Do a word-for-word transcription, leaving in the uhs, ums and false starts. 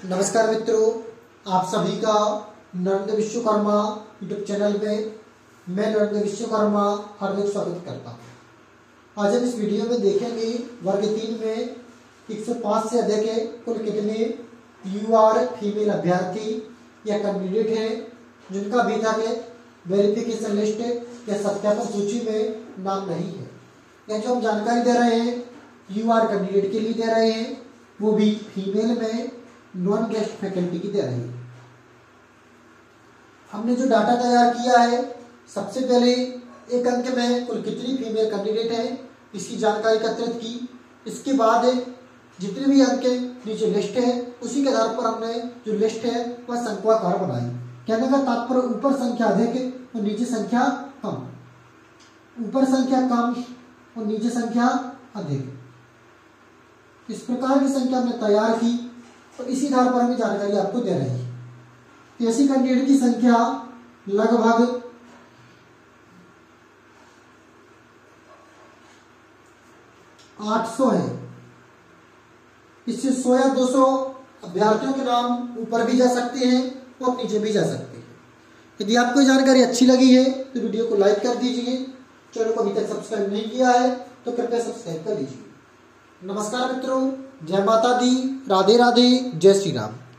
नमस्कार मित्रों, आप सभी का नरेंद्र विश्वकर्मा यूट्यूब चैनल में मैं नरेंद्र विश्वकर्मा हार्दिक स्वागत करता हूँ। आज हम इस वीडियो में देखेंगे वर्ग तीन में एक सौ पाँच से अधिक है कुल कितने यूआर फीमेल अभ्यर्थी या कैंडिडेट हैं जिनका अभी तक वेरिफिकेशन लिस्ट या सत्यापन सूची में नाम नहीं है। या जो हम जानकारी दे रहे हैं यूआर कैंडिडेट के लिए दे रहे हैं, वो भी फीमेल में नॉन गेस्ट फैकल्टी की दे रही है। हमने जो डाटा तैयार किया है, सबसे पहले एक अंक में कुल कितनी फीमेल कैंडिडेट हैं इसकी जानकारी एकत्रित की। इसके बाद जितने भी अंक नीचे लिस्ट है उसी के आधार पर हमने जो लिस्ट है वह संख्याकार बनाई। कहने का तात्पर्य ऊपर संख्या अधिक और नीचे संख्या कम, ऊपर संख्या कम और नीचे संख्या अधिक, इस प्रकार की संख्या हमने तैयार की। तो इसी आधार पर हमें जानकारी आपको दे रही है कि ऐसी कैंडिडेट की संख्या लगभग आठ सौ है। इससे सौ या दो सौ अभ्यर्थियों के नाम ऊपर भी जा सकते हैं और नीचे भी जा सकते हैं। यदि आपको ये जानकारी अच्छी लगी है तो वीडियो को लाइक कर दीजिए। चैनल को अभी तक सब्सक्राइब नहीं किया है तो कृपया सब्सक्राइब कर लीजिए। नमस्कार मित्रों, जय माता दी, राधे राधे, जय श्री राम।